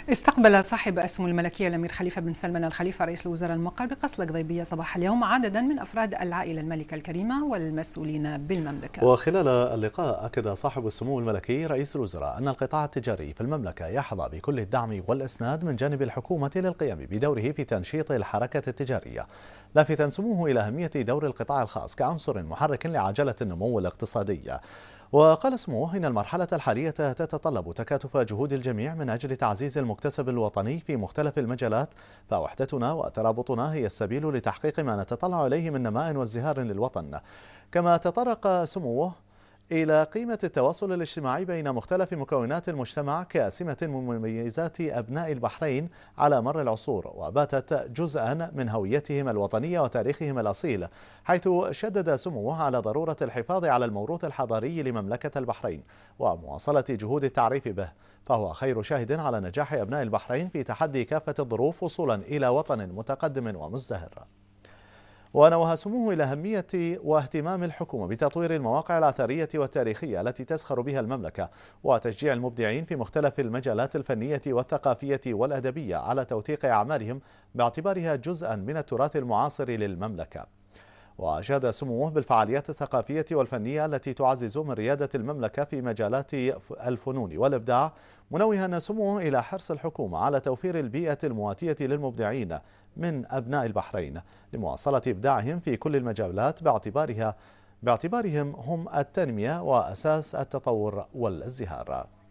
استقبل صاحب السمو الملكية الأمير خليفة بن سلمان الخليفة رئيس الوزراء المقر بقصر القضيبية صباح اليوم عددا من أفراد العائلة الملكة الكريمة والمسؤولين بالمملكة. وخلال اللقاء أكد صاحب السمو الملكي رئيس الوزراء أن القطاع التجاري في المملكة يحظى بكل الدعم والإسناد من جانب الحكومة للقيام بدوره في تنشيط الحركة التجارية، لافتا سموه إلى أهمية دور القطاع الخاص كعنصر محرك لعجلة النمو الاقتصادي. وقال سموه إن المرحلة الحالية تتطلب تكاتف جهود الجميع من أجل تعزيز المكتسب الوطني في مختلف المجالات، فوحدتنا وترابطنا هي السبيل لتحقيق ما نتطلع إليه من نماء وازدهار للوطن. كما تطرق سموه إلى قيمة التواصل الاجتماعي بين مختلف مكونات المجتمع كسمة من مميزات أبناء البحرين على مر العصور، وباتت جزءا من هويتهم الوطنية وتاريخهم الأصيل، حيث شدد سموه على ضرورة الحفاظ على الموروث الحضاري لمملكة البحرين ومواصلة جهود التعريف به، فهو خير شاهد على نجاح أبناء البحرين في تحدي كافة الظروف وصولا إلى وطن متقدم ومزدهر. ونوه سموه إلى أهمية واهتمام الحكومة بتطوير المواقع الأثرية والتاريخية التي تزخر بها المملكة، وتشجيع المبدعين في مختلف المجالات الفنية والثقافية والأدبية على توثيق أعمالهم باعتبارها جزءا من التراث المعاصر للمملكة. وأشاد سموه بالفعاليات الثقافية والفنية التي تعزز من ريادة المملكة في مجالات الفنون والإبداع، منوها سموه إلى حرص الحكومة على توفير البيئة المواتية للمبدعين من أبناء البحرين لمواصلة إبداعهم في كل المجالات باعتبارهم هم التنمية وأساس التطور والازدهار.